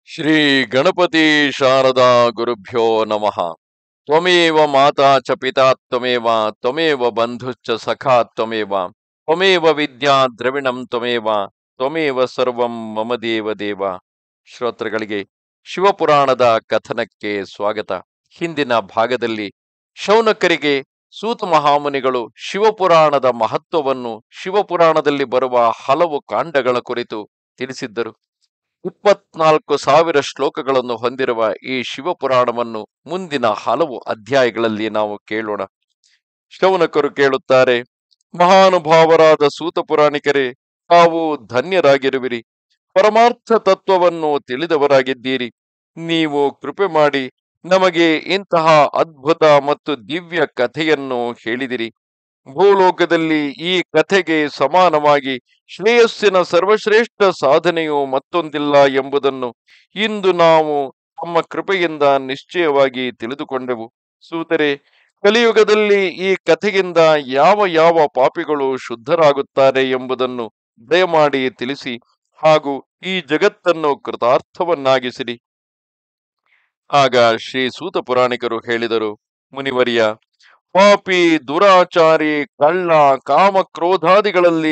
ಶ್ರೀ ಗಣಪತಿ ಶಾರದಾ ಗುರುಭ್ಯೋ ನಮಃ. ತ್ವಮೇವ ಮಾತಾ ಚ ಪಿತಾ ತ್ವಮೇವ ತ್ವಮೇವ ಬಂಧುಶ್ಚ ಸಖಾ ತ್ವಮೇವ ತ್ವಮೇವ ವಿದ್ಯಾ ದ್ರವಿಣಂ ತ್ವಮೇವ ತ್ವಮೇವ ಸರ್ವಂ ಮಮ ದೇವ ದೇವ. ಶ್ರೋತೃಗಳಿಗೆ ಶಿವಪುರಾಣದ ಕಥನಕ್ಕೆ ಸ್ವಾಗತ. ಹಿಂದಿನ ಭಾಗದಲ್ಲಿ ಶೌನಕರಿಗೆ ಸೂತ ಮಹಾಮುನಿಗಳು ಶಿವಪುರಾಣದ ಮಹತ್ವವನ್ನು, ಶಿವಪುರಾಣದಲ್ಲಿ ಬರುವ ಹಲವು ಕಾಂಡಗಳ ಕುರಿತು ತಿಳಿಸಿದ್ದರು. 24,000 ಶ್ಲೋಕಗಳನ್ನು ಹೊಂದಿರುವ ಈ ಶಿವಪುರಾಣವನ್ನು ಮುಂದಿನ ಹಲವು ಅಧ್ಯಾಯಗಳಲ್ಲಿ ನಾವು ಕೇಳೋಣ. ಶೌನಕರು ಕೇಳುತ್ತಾರೆ, ಮಹಾನುಭಾವರಾದ ಸೂತ ಪುರಾಣಿಕರೇ, ತಾವು ಧನ್ಯರಾಗಿರುವಿರಿ. ಪರಮಾರ್ಥ ತತ್ವವನ್ನು ತಿಳಿದವರಾಗಿದ್ದೀರಿ. ನೀವು ಕೃಪೆ ಮಾಡಿ ನಮಗೆ ಇಂತಹ ಅದ್ಭುತ ಮತ್ತು ದಿವ್ಯ ಕಥೆಯನ್ನು ಹೇಳಿದಿರಿ. ಭೂಲೋಕದಲ್ಲಿ ಈ ಕಥೆಗೆ ಸಮಾನವಾಗಿ ಶ್ರೇಯಸ್ಸಿನ ಸರ್ವಶ್ರೇಷ್ಠ ಸಾಧನೆಯು ಮತ್ತೊಂದಿಲ್ಲ ಎಂಬುದನ್ನು ಇಂದು ನಾವು ನಮ್ಮ ಕೃಪೆಯಿಂದ ನಿಶ್ಚಯವಾಗಿ ತಿಳಿದುಕೊಂಡೆವು. ಸೂತರೆ, ಕಲಿಯುಗದಲ್ಲಿ ಈ ಕಥೆಯಿಂದ ಯಾವ ಯಾವ ಪಾಪಿಗಳು ಶುದ್ಧರಾಗುತ್ತಾರೆ ಎಂಬುದನ್ನು ದಯಮಾಡಿ ತಿಳಿಸಿ, ಹಾಗೂ ಈ ಜಗತ್ತನ್ನು ಕೃತಾರ್ಥವನ್ನಾಗಿಸಿರಿ. ಆಗ ಶ್ರೀ ಸೂತ ಪುರಾಣಿಕರು ಹೇಳಿದರು, ಮುನಿವರ್ಯ, ಪಾಪಿ, ದುರಾಚಾರಿ, ಕಳ್ಳ, ಕಾಮ ಕ್ರೋಧಾದಿಗಳಲ್ಲಿ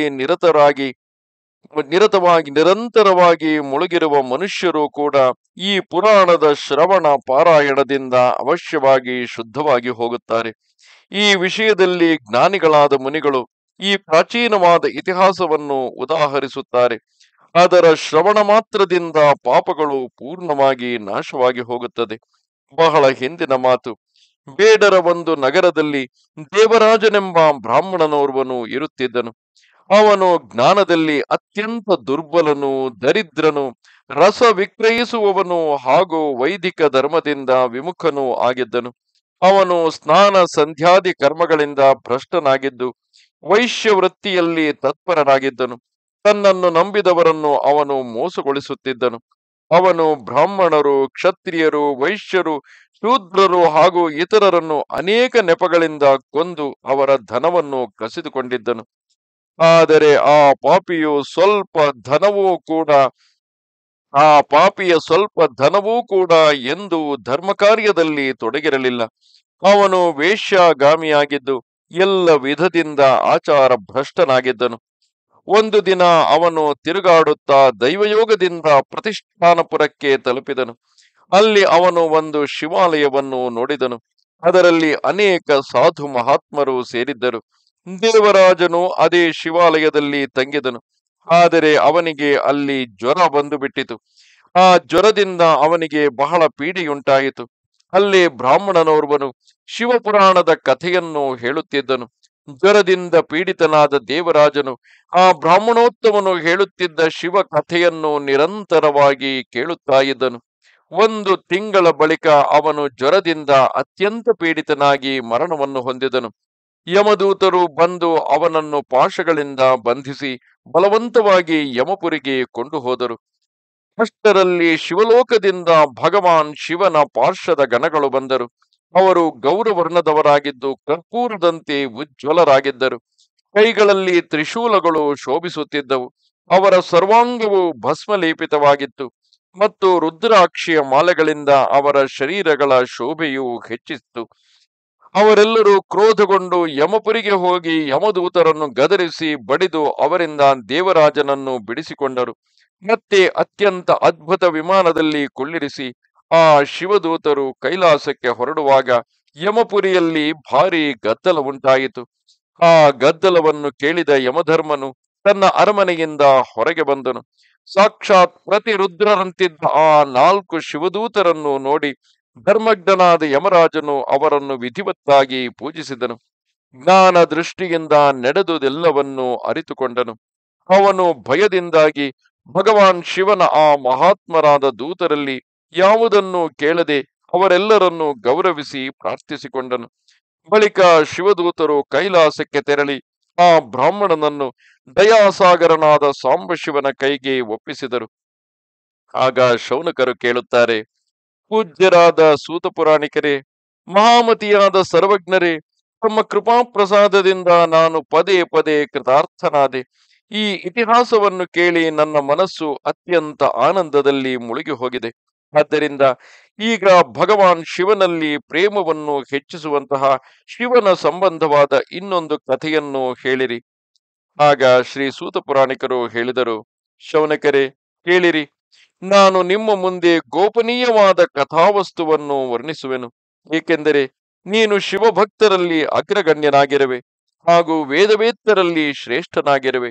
ನಿರಂತರವಾಗಿ ಮುಳುಗಿರುವ ಮನುಷ್ಯರು ಕೂಡ ಈ ಪುರಾಣದ ಶ್ರವಣ ಪಾರಾಯಣದಿಂದ ಅವಶ್ಯವಾಗಿ ಶುದ್ಧವಾಗಿ ಹೋಗುತ್ತಾರೆ. ಈ ವಿಷಯದಲ್ಲಿ ಜ್ಞಾನಿಗಳಾದ ಮುನಿಗಳು ಈ ಪ್ರಾಚೀನವಾದ ಇತಿಹಾಸವನ್ನು ಉದಾಹರಿಸುತ್ತಾರೆ. ಅದರ ಶ್ರವಣ ಮಾತ್ರದಿಂದ ಪಾಪಗಳು ಪೂರ್ಣವಾಗಿ ನಾಶವಾಗಿ ಹೋಗುತ್ತದೆ. ಬಹಳ ಹಿಂದಿನ ಮಾತು. ಬೇಡರ ಒಂದು ನಗರದಲ್ಲಿ ದೇವರಾಜನೆಂಬ ಬ್ರಾಹ್ಮಣನೋರ್ವನು ಇರುತ್ತಿದ್ದನು. ಅವನು ಜ್ಞಾನದಲ್ಲಿ ಅತ್ಯಂತ ದುರ್ಬಲನು, ದರಿದ್ರನು, ರಸ ವಿಕ್ರಯಿಸುವವನು ಹಾಗೂ ವೈದಿಕ ಧರ್ಮದಿಂದ ವಿಮುಖನೂ ಆಗಿದ್ದನು. ಅವನು ಸ್ನಾನ ಸಂಧ್ಯಾದಿ ಕರ್ಮಗಳಿಂದ ಭ್ರಷ್ಟನಾಗಿದ್ದು ವೈಶ್ಯ ವೃತ್ತಿಯಲ್ಲಿ ತತ್ಪರನಾಗಿದ್ದನು. ತನ್ನನ್ನು ನಂಬಿದವರನ್ನು ಅವನು ಮೋಸಗೊಳಿಸುತ್ತಿದ್ದನು. ಅವನು ಬ್ರಾಹ್ಮಣರು, ಕ್ಷತ್ರಿಯರು, ವೈಶ್ಯರು, ಶೂದ್ರರು ಹಾಗೂ ಇತರರನ್ನು ಅನೇಕ ನೆಪಗಳಿಂದ ಕೊಂದು ಅವರ ಧನವನ್ನು ಕಸಿದುಕೊಂಡಿದ್ದನು. ಆದರೆ ಆ ಪಾಪಿಯ ಸ್ವಲ್ಪ ಧನವೂ ಕೂಡ ಎಂದೂ ಧರ್ಮ ಕಾರ್ಯದಲ್ಲಿ ತೊಡಗಿರಲಿಲ್ಲ. ಅವನು ವೇಶ್ಯಾಗಾಮಿಯಾಗಿದ್ದು ಎಲ್ಲ ವಿಧದಿಂದ ಆಚಾರ ಭ್ರಷ್ಟನಾಗಿದ್ದನು. ಒಂದು ದಿನ ಅವನು ತಿರುಗಾಡುತ್ತಾ ದೈವಯೋಗದಿಂದ ಪ್ರತಿಷ್ಠಾನಪುರಕ್ಕೆ ತಲುಪಿದನು. ಅಲ್ಲಿ ಅವನು ಒಂದು ಶಿವಾಲಯವನ್ನು ನೋಡಿದನು. ಅದರಲ್ಲಿ ಅನೇಕ ಸಾಧು ಮಹಾತ್ಮರು ಸೇರಿದ್ದರು. ದೇವರಾಜನು ಅದೇ ಶಿವಾಲಯದಲ್ಲಿ ತಂಗಿದನು. ಆದರೆ ಅವನಿಗೆ ಅಲ್ಲಿ ಜ್ವರ ಬಂದು ಬಿಟ್ಟಿತು. ಆ ಜ್ವರದಿಂದ ಅವನಿಗೆ ಬಹಳ ಪೀಡೆಯುಂಟಾಯಿತು. ಅಲ್ಲಿ ಬ್ರಾಹ್ಮಣನೋರ್ವನು ಶಿವಪುರಾಣದ ಕಥೆಯನ್ನು ಹೇಳುತ್ತಿದ್ದನು. ಜ್ವರದಿಂದ ಪೀಡಿತನಾದ ದೇವರಾಜನು ಆ ಬ್ರಾಹ್ಮಣೋತ್ತಮನು ಹೇಳುತ್ತಿದ್ದ ಶಿವ ಕಥೆಯನ್ನು ನಿರಂತರವಾಗಿ ಕೇಳುತ್ತಾ ಇದ್ದನು. 1 ತಿಂಗಳ ಬಳಿಕ ಅವನು ಜ್ವರದಿಂದ ಅತ್ಯಂತ ಪೀಡಿತನಾಗಿ ಮರಣವನ್ನು ಹೊಂದಿದನು. ಯಮದೂತರು ಬಂದು ಅವನನ್ನು ಪಾಶಗಳಿಂದ ಬಂಧಿಸಿ ಬಲವಂತವಾಗಿ ಯಮಪುರಿಗೆ ಕೊಂಡು ಹೋದರು. ಅಷ್ಟರಲ್ಲಿ ಶಿವಲೋಕದಿಂದ ಭಗವಾನ್ ಶಿವನ ಪಾರ್ಶ್ವದ ಗಣಗಳು ಬಂದರು. ಅವರು ಗೌರವರ್ಣದವರಾಗಿದ್ದು ಕರ್ಪೂರದಂತೆ ಉಜ್ವಲರಾಗಿದ್ದರು. ಕೈಗಳಲ್ಲಿ ತ್ರಿಶೂಲಗಳು ಶೋಭಿಸುತ್ತಿದ್ದವು. ಅವರ ಸರ್ವಾಂಗವು ಭಸ್ಮಲೇಪಿತವಾಗಿತ್ತು ಮತ್ತು ರುದ್ರಾಕ್ಷಿಯ ಮಾಲೆಗಳಿಂದ ಅವರ ಶರೀರಗಳ ಶೋಭೆಯು ಹೆಚ್ಚಿತ್ತು. ಅವರೆಲ್ಲರೂ ಕ್ರೋಧಗೊಂಡು ಯಮಪುರಿಗೆ ಹೋಗಿ ಯಮದೂತರನ್ನು ಗದರಿಸಿ ಬಡಿದು ಅವರಿಂದ ದೇವರಾಜನನ್ನು ಬಿಡಿಸಿಕೊಂಡರು. ಮತ್ತೆ ಅತ್ಯಂತ ಅದ್ಭುತ ವಿಮಾನದಲ್ಲಿ ಕುಳ್ಳಿರಿಸಿ ಆ ಶಿವದೂತರು ಕೈಲಾಸಕ್ಕೆ ಹೊರಡುವಾಗ ಯಮಪುರಿಯಲ್ಲಿ ಭಾರಿ ಗದ್ದಲ ಉಂಟಾಯಿತು. ಆ ಗದ್ದಲವನ್ನು ಕೇಳಿದ ಯಮಧರ್ಮನು ತನ್ನ ಅರಮನೆಯಿಂದ ಹೊರಗೆ ಬಂದನು. ಸಾಕ್ಷಾತ್ ಪ್ರತಿರುದ್ರರಂತಿದ್ದ ಆ 4 ಶಿವದೂತರನ್ನು ನೋಡಿ ಧರ್ಮಜ್ಞನಾದ ಯಮರಾಜನು ಅವರನ್ನು ವಿಧಿವತ್ತಾಗಿ ಪೂಜಿಸಿದನು. ಜ್ಞಾನ ದೃಷ್ಟಿಯಿಂದ ನಡೆದುದೆಲ್ಲವನ್ನೂ ಅರಿತುಕೊಂಡನು. ಅವನು ಭಯದಿಂದಾಗಿ ಭಗವಾನ್ ಶಿವನ ಆ ಮಹಾತ್ಮರಾದ ದೂತರಲ್ಲಿ ಯಾವುದನ್ನು ಕೇಳದೆ ಅವರೆಲ್ಲರನ್ನು ಗೌರವಿಸಿ ಪ್ರಾರ್ಥಿಸಿಕೊಂಡನು. ಬಳಿಕ ಶಿವದೂತರು ಕೈಲಾಸಕ್ಕೆ ತೆರಳಿ ಆ ಬ್ರಾಹ್ಮಣನನ್ನು ದಯಾಸಾಗರನಾದ ಸಾಂಬಶಿವನ ಕೈಗೆ ಒಪ್ಪಿಸಿದರು. ಆಗ ಶೌನಕರು ಕೇಳುತ್ತಾರೆ, ಪೂಜ್ಯರಾದ ಸೂತ ಪುರಾಣಿಕರೇ, ಮಹಾಮತಿಯಾದ ಸರ್ವಜ್ಞರೇ, ತಮ್ಮ ಕೃಪಾ ಪ್ರಸಾದದಿಂದ ನಾನು ಪದೇ ಪದೇ ಕೃತಾರ್ಥನಾದೆ. ಈ ಇತಿಹಾಸವನ್ನು ಕೇಳಿ ನನ್ನ ಮನಸ್ಸು ಅತ್ಯಂತ ಆನಂದದಲ್ಲಿ ಮುಳುಗಿ ಹೋಗಿದೆ. ಆದ್ದರಿಂದ ಈಗ ಭಗವಾನ್ ಶಿವನಲ್ಲಿ ಪ್ರೇಮವನ್ನು ಹೆಚ್ಚಿಸುವಂತಹ ಶಿವನ ಸಂಬಂಧವಾದ ಇನ್ನೊಂದು ಕಥೆಯನ್ನು ಹೇಳಿರಿ. ಆಗ ಶ್ರೀ ಸೂತ ಪುರಾಣಿಕರು ಹೇಳಿದರು, ಶೌನಕರೇ, ಕೇಳಿರಿ, ನಾನು ನಿಮ್ಮ ಮುಂದೆ ಗೋಪನೀಯವಾದ ಕಥಾವಸ್ತುವನ್ನು ವರ್ಣಿಸುವೆನು. ಏಕೆಂದರೆ ನೀನು ಶಿವಭಕ್ತರಲ್ಲಿ ಅಗ್ರಗಣ್ಯನಾಗಿರುವೆ ಹಾಗೂ ವೇದವೇತ್ತರಲ್ಲಿ ಶ್ರೇಷ್ಠನಾಗಿರುವೆ.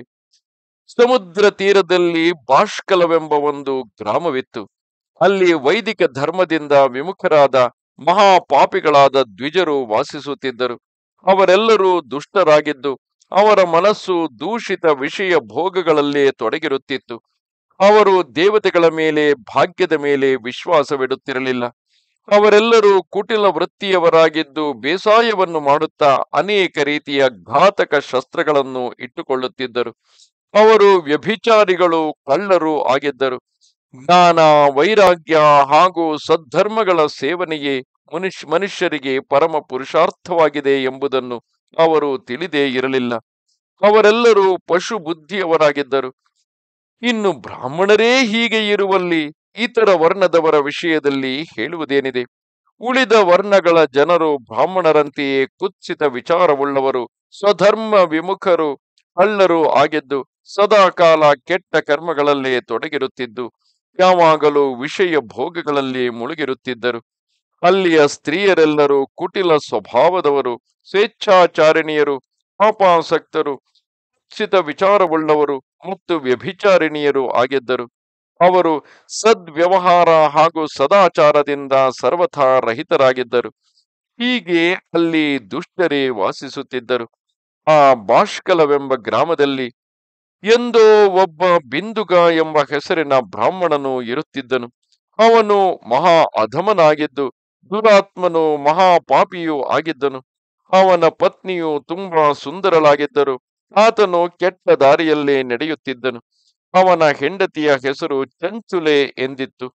ಸಮುದ್ರ ತೀರದಲ್ಲಿ ಬಾಷ್ಕಲವೆಂಬ ಒಂದು ಗ್ರಾಮವಿತ್ತು. ಅಲ್ಲಿ ವೈದಿಕ ಧರ್ಮದಿಂದ ವಿಮುಖರಾದ ಮಹಾಪಾಪಿಗಳಾದ ದ್ವಿಜರು ವಾಸಿಸುತ್ತಿದ್ದರು. ಅವರೆಲ್ಲರೂ ದುಷ್ಟರಾಗಿದ್ದು ಅವರ ಮನಸ್ಸು ದೂಷಿತ ವಿಷಯ ಭೋಗಗಳಲ್ಲೇ ತೊಡಗಿರುತ್ತಿತ್ತು. ಅವರು ದೇವತೆಗಳ ಮೇಲೆ, ಭಾಗ್ಯದ ಮೇಲೆ ವಿಶ್ವಾಸವಿಡುತ್ತಿರಲಿಲ್ಲ. ಅವರೆಲ್ಲರೂ ಕುಟಿಲ ವೃತ್ತಿಯವರಾಗಿದ್ದು ಬೇಸಾಯವನ್ನು ಮಾಡುತ್ತಾ ಅನೇಕ ರೀತಿಯ ಘಾತಕ ಶಸ್ತ್ರಗಳನ್ನು ಇಟ್ಟುಕೊಳ್ಳುತ್ತಿದ್ದರು. ಅವರು ವ್ಯಭಿಚಾರಿಗಳು, ಕಳ್ಳರು ಆಗಿದ್ದರು. ಜ್ಞಾನ, ವೈರಾಗ್ಯ ಹಾಗೂ ಸದ್ಧರ್ಮಗಳ ಸೇವನೆಯೇ ಮನುಷ್ಯರಿಗೆ ಪರಮ ಪುರುಷಾರ್ಥವಾಗಿದೆ ಎಂಬುದನ್ನು ಅವರು ತಿಳಿದೇ ಇರಲಿಲ್ಲ. ಅವರೆಲ್ಲರೂ ಪಶು ಬುದ್ಧಿಯವರಾಗಿದ್ದರು. ಇನ್ನು ಬ್ರಾಹ್ಮಣರೇ ಹೀಗೆ ಇರುವಲ್ಲಿ ಇತರ ವರ್ಣದವರ ವಿಷಯದಲ್ಲಿ ಹೇಳುವುದೇನಿದೆ? ಉಳಿದ ವರ್ಣಗಳ ಜನರು ಬ್ರಾಹ್ಮಣರಂತೆಯೇ ಕುತ್ಸಿತ ವಿಚಾರವುಳ್ಳವರು, ಸ್ವಧರ್ಮ ವಿಮುಖರು, ಕಳ್ಳರು ಆಗಿದ್ದು ಸದಾಕಾಲ ಕೆಟ್ಟ ಕರ್ಮಗಳಲ್ಲೇ ತೊಡಗಿರುತ್ತಿದ್ದು ಯಾವಾಗಲೂ ವಿಷಯ ಭೋಗಗಳಲ್ಲಿ ಮುಳುಗಿರುತ್ತಿದ್ದರು. ಅಲ್ಲಿಯ ಸ್ತ್ರೀಯರೆಲ್ಲರೂ ಕುಟಿಲ ಸ್ವಭಾವದವರು, ಸ್ವೇಚ್ಛಾಚಾರಿಣಿಯರು, ಪಾಪಾಸಕ್ತರು, ಕುತ್ಸಿತ ವಿಚಾರವುಳ್ಳವರು ಮತ್ತು ವ್ಯಭಿಚಾರಿಣಿಯರು ಆಗಿದ್ದರು. ಅವರು ಸದ್ವ್ಯವಹಾರ ಹಾಗೂ ಸದಾಚಾರದಿಂದ ಸರ್ವಥಾ ರಹಿತರಾಗಿದ್ದರು. ಹೀಗೆ ಅಲ್ಲಿ ದುಷ್ಟರೇ ವಾಸಿಸುತ್ತಿದ್ದರು. ಆ ಬಾಷ್ಕಲವೆಂಬ ಗ್ರಾಮದಲ್ಲಿ ಎಂದೋ ಒಬ್ಬ ಬಿಂದುಗ ಎಂಬ ಹೆಸರಿನ ಬ್ರಾಹ್ಮಣನು ಇರುತ್ತಿದ್ದನು. ಅವನು ಮಹಾ ಅಧಮನಾಗಿದ್ದು ದುರಾತ್ಮನು, ಮಹಾಪಾಪಿಯೂ ಆಗಿದ್ದನು. ಅವನ ಪತ್ನಿಯು ತುಂಬಾ ಸುಂದರಳಾಗಿದ್ದರು. ಆತನು ಕೆಟ್ಟ ದಾರಿಯಲ್ಲೇ ನಡೆಯುತ್ತಿದ್ದನು. ಅವನ ಹೆಂಡತಿಯ ಹೆಸರು ಚಂಚುಲೆ ಎಂದಿತ್ತು.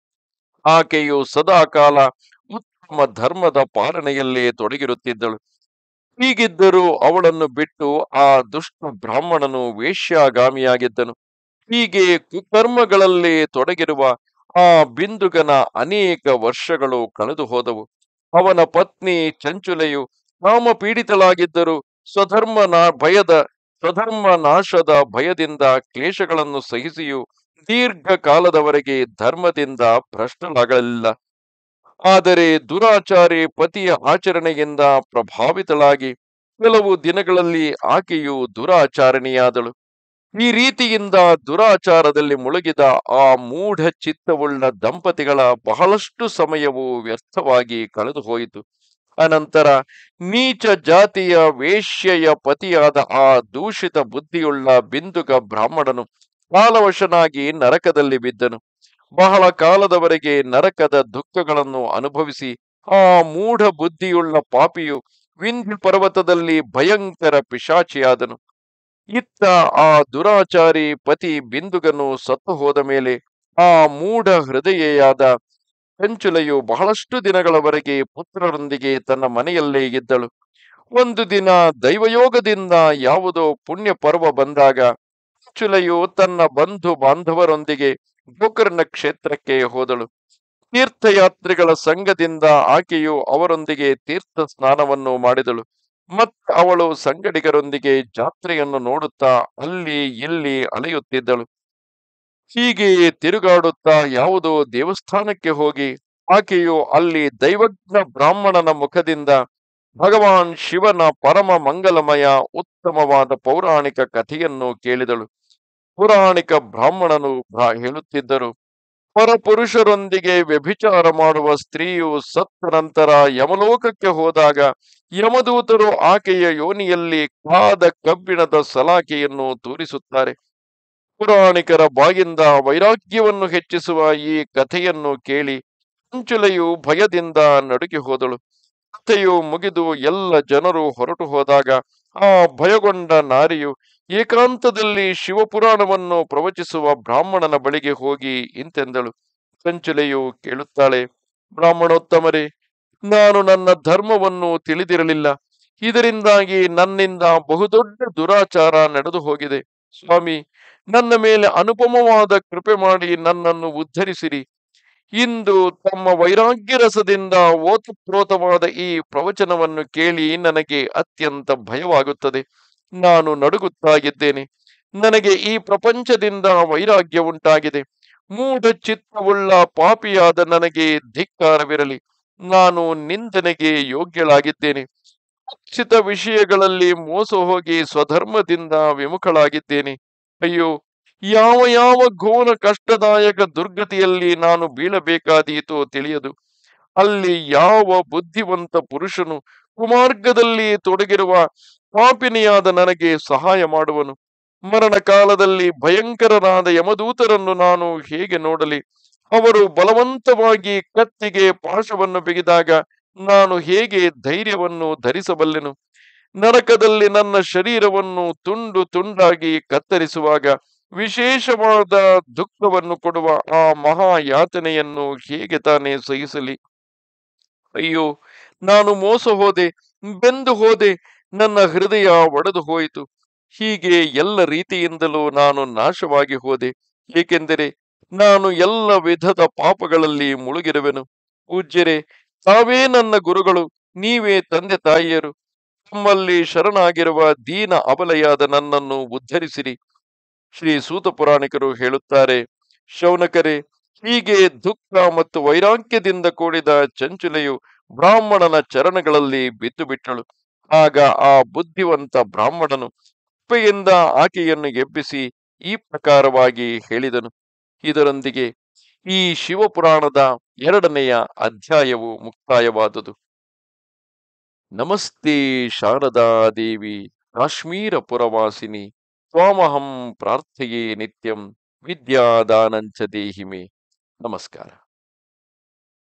ಆಕೆಯು ಸದಾಕಾಲ ಉತ್ತಮ ಧರ್ಮದ ಪಾಲನೆಯಲ್ಲೇ ತೊಡಗಿರುತ್ತಿದ್ದಳು. ಹೀಗಿದ್ದರೂ ಅವಳನ್ನು ಬಿಟ್ಟು ಆ ದುಷ್ಟ ಬ್ರಾಹ್ಮಣನು ವೇಶ್ಯಾಗಾಮಿಯಾಗಿದ್ದನು. ಹೀಗೆ ಕುಕರ್ಮಗಳಲ್ಲಿ ತೊಡಗಿರುವ ಆ ಬಿಂದುಗನ ಅನೇಕ ವರ್ಷಗಳು ಕಳೆದು ಹೋದವು. ಅವನ ಪತ್ನಿ ಚಂಚುಲೆಯು ಕಾಮಪೀಡಿತಳಾಗಿದ್ದರು. ಸ್ವಧರ್ಮ ನಾಶದ ಭಯದಿಂದ ಕ್ಲೇಶಗಳನ್ನು ಸಹಿಸಿಯೂ ದೀರ್ಘಕಾಲದವರೆಗೆ ಧರ್ಮದಿಂದ ಭ್ರಷ್ಟಳಾಗಲಿಲ್ಲ. ಆದರೆ ದುರಾಚಾರಿ ಪತಿಯ ಆಚರಣೆಯಿಂದ ಪ್ರಭಾವಿತಳಾಗಿ ಕೆಲವು ದಿನಗಳಲ್ಲಿ ಆಕೆಯು ದುರಾಚಾರಣಿಯಾದಳು. ಈ ರೀತಿಯಿಂದ ದುರಾಚಾರದಲ್ಲಿ ಮುಳುಗಿದ ಆ ಮೂಢ ಚಿತ್ತವುಳ್ಳ ದಂಪತಿಗಳ ಬಹಳಷ್ಟು ಸಮಯವು ವ್ಯರ್ಥವಾಗಿ ಕಳೆದು ಹೋಯಿತು. ಅನಂತರ ನೀಚ ಜಾತಿಯ ವೇಶ್ಯೆಯ ಪತಿಯಾದ ಆ ದೂಷಿತ ಬುದ್ಧಿಯುಳ್ಳ ಬಿಂದುಗ ಬ್ರಾಹ್ಮಣನು ಕಾಲವಶನಾಗಿ ನರಕದಲ್ಲಿ ಬಿದ್ದನು. ಬಹಳ ಕಾಲದವರೆಗೆ ನರಕದ ದುಃಖಗಳನ್ನು ಅನುಭವಿಸಿ ಆ ಮೂಢ ಬುದ್ಧಿಯುಳ್ಳ ಪಾಪಿಯು ವಿಂಧ್ಯ ಪರ್ವತದಲ್ಲಿ ಭಯಂಕರ ಪಿಶಾಚಿಯಾದನು. ಇತ್ತ ಆ ದುರಾಚಾರಿ ಪತಿ ಬಿಂದುಗನು ಸತ್ತು ಹೋದ ಮೇಲೆ ಆ ಮೂಢ ಹೃದಯೆಯಾದ ಚಂಚುಲೆಯು ಬಹಳಷ್ಟು ದಿನಗಳವರೆಗೆ ಪುತ್ರರೊಂದಿಗೆ ತನ್ನ ಮನೆಯಲ್ಲೇ ಇದ್ದಳು. ಒಂದು ದಿನ ದೈವಯೋಗದಿಂದ ಯಾವುದೋ ಪುಣ್ಯ ಪರ್ವ ಬಂದಾಗ ಚಂಚುಲೆಯು ತನ್ನ ಬಂಧು ಬಾಂಧವರೊಂದಿಗೆ ಗೋಕರ್ಣ ಕ್ಷೇತ್ರಕ್ಕೆ ಹೋದಳು. ತೀರ್ಥಯಾತ್ರಿಗಳ ಸಂಘದಿಂದ ಆಕೆಯು ಅವರೊಂದಿಗೆ ತೀರ್ಥ ಸ್ನಾನವನ್ನು ಮಾಡಿದಳು. ಮತ್ತೆ ಅವಳು ಸಂಗಡಿಗರೊಂದಿಗೆ ಜಾತ್ರೆಯನ್ನು ನೋಡುತ್ತಾ ಅಲ್ಲಿ ಇಲ್ಲಿ ಅಲೆಯುತ್ತಿದ್ದಳು. ಹೀಗೆಯೇ ತಿರುಗಾಡುತ್ತಾ ಯಾವುದೋ ದೇವಸ್ಥಾನಕ್ಕೆ ಹೋಗಿ ಆಕೆಯು ಅಲ್ಲಿ ದೈವಜ್ಞ ಬ್ರಾಹ್ಮಣನ ಮುಖದಿಂದ ಭಗವಾನ್ ಶಿವನ ಪರಮ ಮಂಗಲಮಯ ಉತ್ತಮವಾದ ಪೌರಾಣಿಕ ಕಥೆಯನ್ನು ಕೇಳಿದಳು. ಪುರಾಣಿಕ ಬ್ರಾಹ್ಮಣನು ಹೇಳುತ್ತಿದ್ದರು, ಪರಪುರುಷರೊಂದಿಗೆ ವ್ಯಭಿಚಾರ ಮಾಡುವ ಸ್ತ್ರೀಯು ಸತ್ತ ನಂತರ ಯಮಲೋಕಕ್ಕೆ ಹೋದಾಗ ಯಮದೂತರು ಆಕೆಯ ಯೋನಿಯಲ್ಲಿ ಕಾದ ಕಬ್ಬಿಣದ ಸಲಾಕೆಯನ್ನು ತೋರಿಸುತ್ತಾರೆ. ಪುರಾಣಿಕರ ಬಾಯಿಂದ ವೈರಾಗ್ಯವನ್ನು ಹೆಚ್ಚಿಸುವ ಈ ಕಥೆಯನ್ನು ಕೇಳಿ ಚಂಚುಲೆಯು ಭಯದಿಂದ ನಡುಗಿ ಹೋದಳು. ಕಥೆಯು ಮುಗಿದು ಎಲ್ಲ ಜನರು ಹೊರಟು ಹೋದಾಗ ಆ ಭಯಗೊಂಡ ನಾರಿಯು ಏಕಾಂತದಲ್ಲಿ ಶಿವಪುರಾಣವನ್ನು ಪ್ರವಚಿಸುವ ಬ್ರಾಹ್ಮಣನ ಬಳಿಗೆ ಹೋಗಿ ಇಂತೆಂದಳು. ಚಂಚುಲೆಯು ಕೇಳುತ್ತಾಳೆ, ಬ್ರಾಹ್ಮಣೋತ್ತಮರೇ, ನಾನು ನನ್ನ ಧರ್ಮವನ್ನು ತಿಳಿದಿರಲಿಲ್ಲ. ಇದರಿಂದಾಗಿ ನನ್ನಿಂದ ಬಹುದೊಡ್ಡ ದುರಾಚಾರ ನಡೆದು ಹೋಗಿದೆ. ಸ್ವಾಮಿ, ನನ್ನ ಮೇಲೆ ಅನುಪಮವಾದ ಕೃಪೆ ಮಾಡಿ ನನ್ನನ್ನು ಉದ್ಧರಿಸಿರಿ. ಇಂದು ತಮ್ಮ ವೈರಾಗ್ಯ ರಸದಿಂದ ಓತಪ್ರೋತವಾದ ಈ ಪ್ರವಚನವನ್ನು ಕೇಳಿ ನನಗೆ ಅತ್ಯಂತ ಭಯವಾಗುತ್ತದೆ. ನಾನು ನಡುಗುತ್ತಾ ಇದ್ದೇನೆ. ನನಗೆ ಈ ಪ್ರಪಂಚದಿಂದ ವೈರಾಗ್ಯ ಉಂಟಾಗಿದೆ. ಮೂಢ ಚಿತ್ತವುಳ್ಳ ಪಾಪಿಯಾದ ನನಗೆ ಧಿಕ್ಕಾರವಿರಲಿ. ನಾನು ನಿಂದನೆಗೆ ಯೋಗ್ಯಳಾಗಿದ್ದೇನೆ. ಕುತ್ಸಿತ ವಿಷಯಗಳಲ್ಲಿ ಮೋಸ ಹೋಗಿ ಸ್ವಧರ್ಮದಿಂದ ವಿಮುಖಳಾಗಿದ್ದೇನೆ. ಅಯ್ಯೋ, ಯಾವ ಯಾವ ಘೋರ ಕಷ್ಟದಾಯಕ ದುರ್ಗತಿಯಲ್ಲಿ ನಾನು ಬೀಳಬೇಕಾದೀತೋ ತಿಳಿಯದು. ಅಲ್ಲಿ ಯಾವ ಬುದ್ಧಿವಂತ ಪುರುಷನು ಕುಮಾರ್ಗದಲ್ಲಿ ತೊಡಗಿರುವ ಪಾಪಿನಿಯಾದ ನನಗೆ ಸಹಾಯ ಮಾಡುವನು? ಮರಣ ಕಾಲದಲ್ಲಿ ಭಯಂಕರರಾದ ಯಮದೂತರನ್ನು ನಾನು ಹೇಗೆ ನೋಡಲಿ? ಅವರು ಬಲವಂತವಾಗಿ ಕತ್ತಿಗೆ ಪಾಶವನ್ನು ಬಿಗಿದಾಗ ನಾನು ಹೇಗೆ ಧೈರ್ಯವನ್ನು ಧರಿಸಬಲ್ಲೆನು? ನರಕದಲ್ಲಿ ನನ್ನ ಶರೀರವನ್ನು ತುಂಡು ತುಂಡಾಗಿ ಕತ್ತರಿಸುವಾಗ ವಿಶೇಷವಾದ ದುಃಖವನ್ನು ಕೊಡುವ ಆ ಮಹಾ ಯಾತನೆಯನ್ನು ಹೇಗೆ ತಾನೇ ಸಹಿಸಲಿ? ಅಯ್ಯೋ, ನಾನು ಮೋಸ ಹೋದೆ, ಬೆಂದು ಹೋದೆ, ನನ್ನ ಹೃದಯ ಒಡೆದು ಹೋಯಿತು. ಹೀಗೆ ಎಲ್ಲ ರೀತಿಯಿಂದಲೂ ನಾನು ನಾಶವಾಗಿ ಹೋದೆ. ಏಕೆಂದರೆ ನಾನು ಎಲ್ಲ ವಿಧದ ಪಾಪಗಳಲ್ಲಿ ಮುಳುಗಿರುವೆನು. ಪೂಜ್ಯರೇ, ತಾವೇ ನನ್ನ ಗುರುಗಳು, ನೀವೇ ತಂದೆ ತಾಯಿಯರು. ತಮ್ಮಲ್ಲಿ ಶರಣಾಗಿರುವ ದೀನ ಅಬಲೆಯಾದ ನನ್ನನ್ನು ಉದ್ಧರಿಸಿರಿ. ಶ್ರೀ ಸೂತ ಪುರಾಣಿಕರು ಹೇಳುತ್ತಾರೆ, ಶೌನಕರೇ, ಹೀಗೆ ದುಃಖ ಮತ್ತು ವೈರಾಗ್ಯದಿಂದ ಕೂಡಿದ ಚಂಚಲೆಯು ಬ್ರಾಹ್ಮಣನ ಚರಣಗಳಲ್ಲಿ ಬಿದ್ದು ಬಿಟ್ಟಳು. ಆಗ ಆ ಬುದ್ಧಿವಂತ ಬ್ರಾಹ್ಮಣನು ಕೃಪೆಯಿಂದ ಆಕೆಯನ್ನು ಎಬ್ಬಿಸಿ ಈ ಪ್ರಕಾರವಾಗಿ ಹೇಳಿದನು. ಇದರೊಂದಿಗೆ ಈ ಶಿವಪುರಾಣದ 2ನೆಯ ಅಧ್ಯಾಯವು ಮುಕ್ತಾಯವಾದುದು. ನಮಸ್ತೆ ಶಾರದಾ ದೇವಿ, ಕಾಶ್ಮೀರ ಪುರವಾಸಿನಿ. ತ್ವಾಮಹಂ ಪ್ರಾರ್ಥಯೇ ನಿತ್ಯಂ, ವಿದ್ಯಾದಾನಂಚ ದೇಹಿಮೆ. ನಮಸ್ಕಾರ.